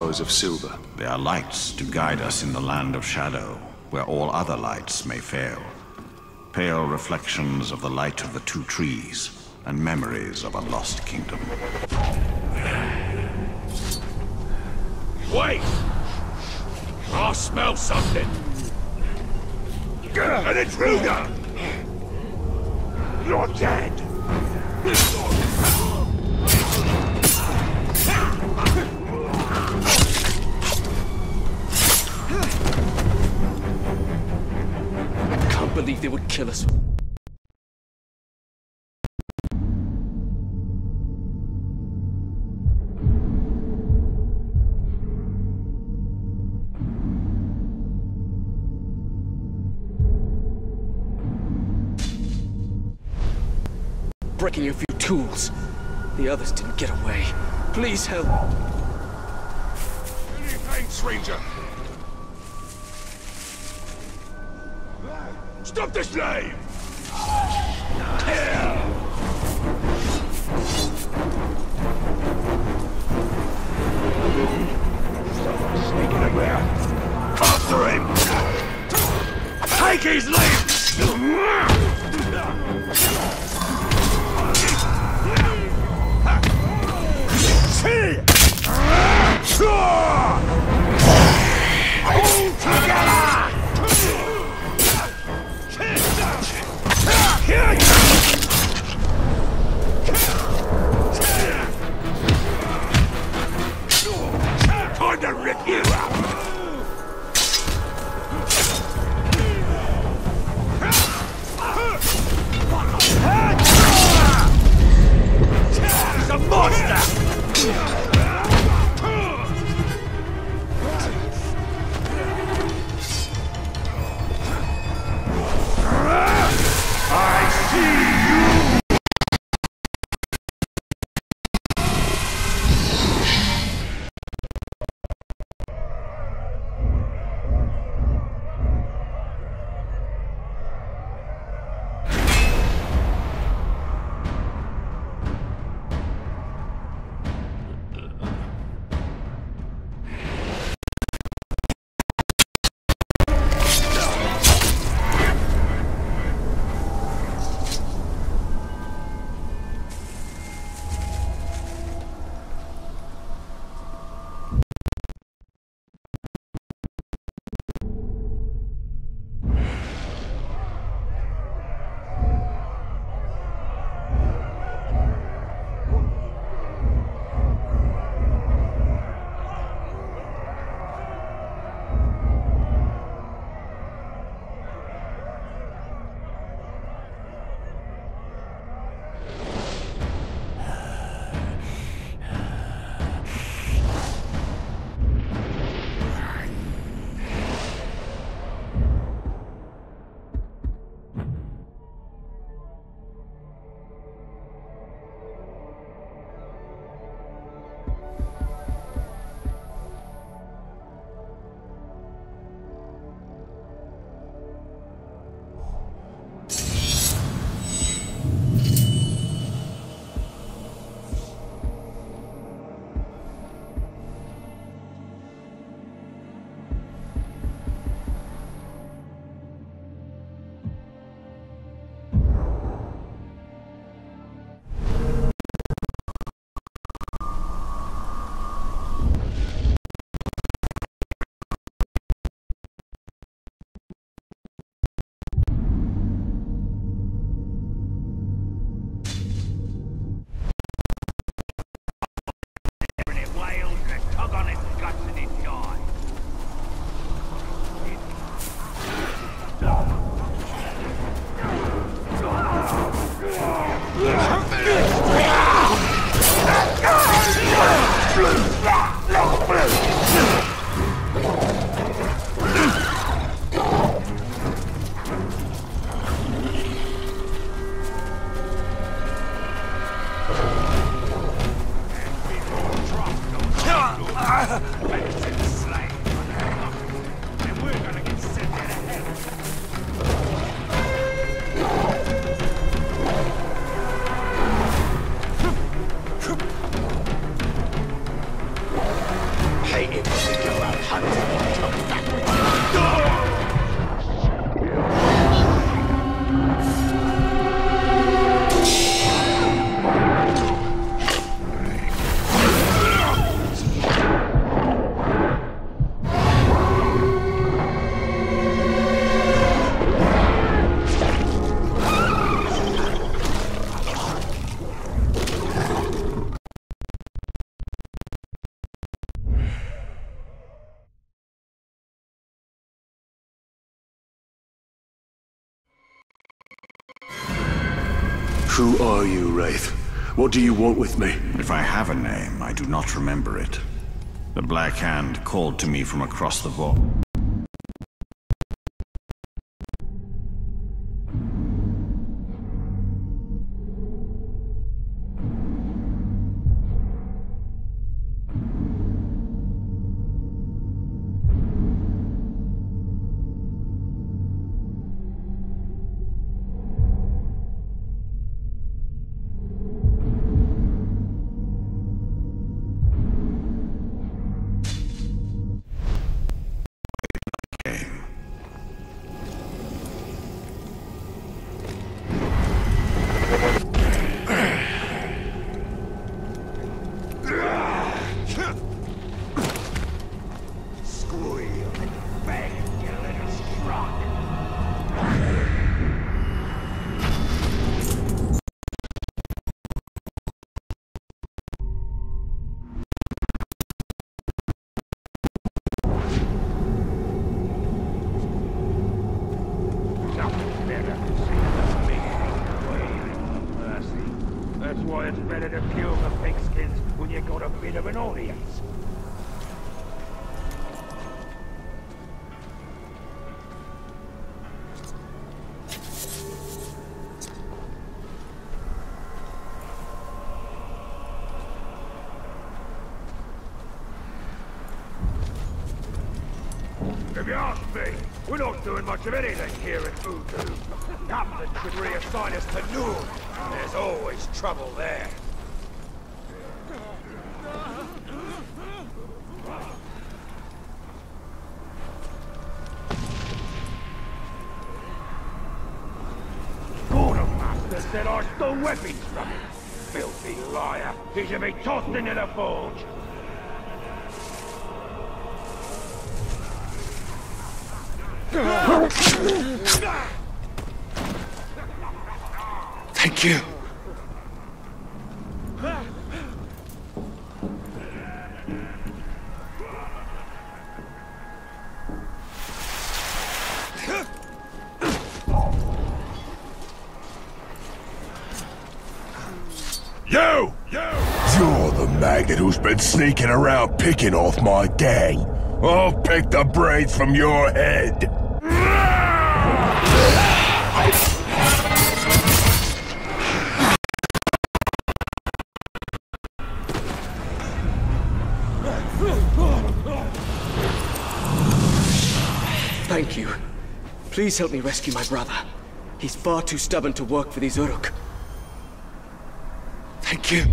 of silver. They are lights to guide us in the land of shadow, where all other lights may fail. Pale reflections of the light of the two trees, and memories of a lost kingdom. Wait! I smell something! An intruder! You're dead! I can't believe they would kill us. Breaking a few tools. The others didn't get away. Please help. Any pain, stranger? Stop the slave! Someone's sneaking around. After him! Take his leave! Hold together! Time to rip you up! He's a monster! Who are you, Wraith? What do you want with me? If I have a name, I do not remember it. The Black Hand called to me from across the vault. If you ask me, we're not doing much of anything here in Voodoo. Captain should reassign us to Noon. There's always trouble there. Quartermaster said I stole weapons from him. Filthy liar. He should be tossed into the forge. Thank you. You! You're the maggot who's been sneaking around picking off my gang. I'll pick the brains from your head. Thank you. Please help me rescue my brother. He's far too stubborn to work for these Uruk. Thank you.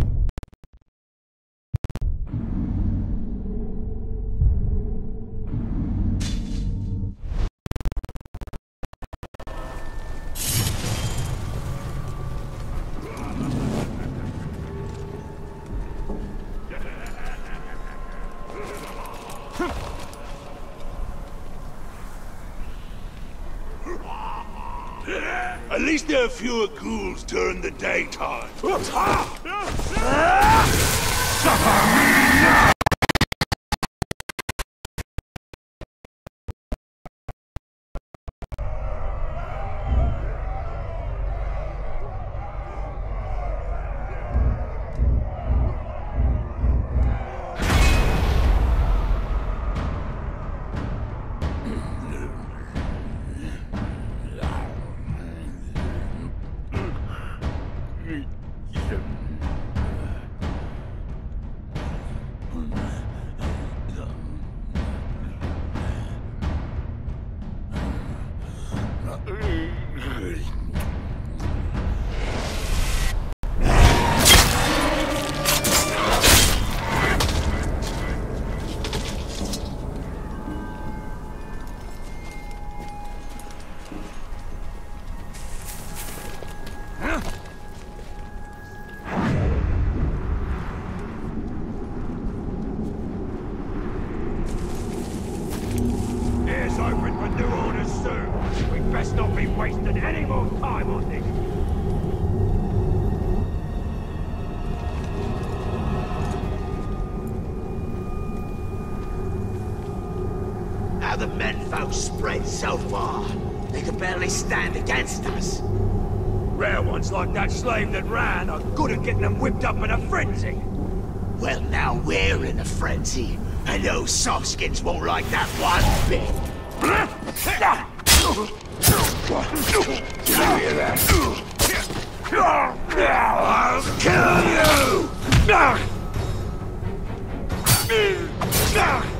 At least there are fewer ghouls during the daytime. under orders soon. We'd best not be wasting any more time on this. How the menfolk spread so far. They could barely stand against us. Rare ones like that slave that ran are good at getting them whipped up in a frenzy. Well, now we're in a frenzy, and those softskins won't like that one bit. I'll kill you!